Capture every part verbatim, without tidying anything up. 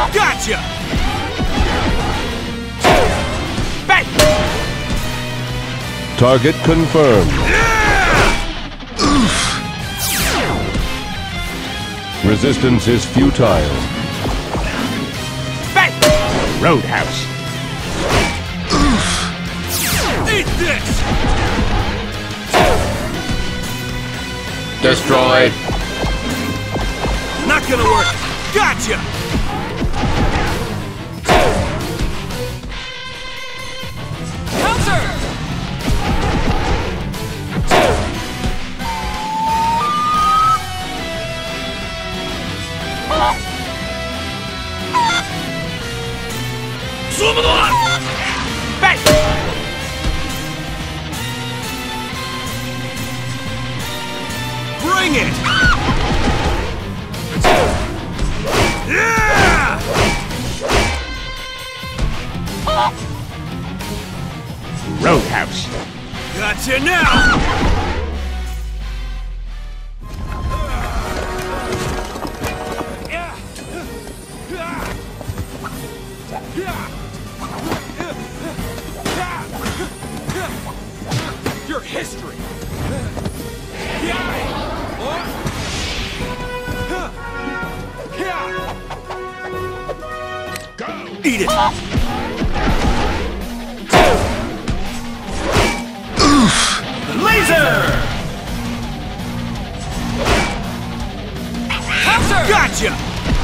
Gotcha! Bang! Target confirmed. Yeah! Resistance is futile. Bang! Roadhouse. Eat this! Destroyed. Not gonna work. Gotcha! Counter! Bang! Bring it! Yeah! Roadhouse. Gotcha now! Your history! Go! Eat it! Laser! Counter! Gotcha!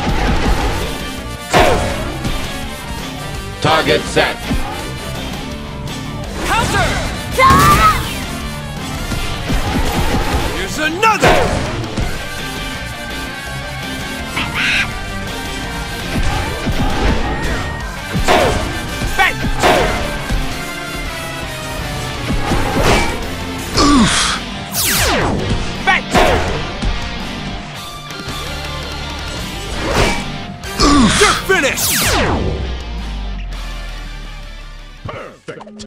Target set. Counter! Here's another! Bang! Bang! You're finished! Perfect!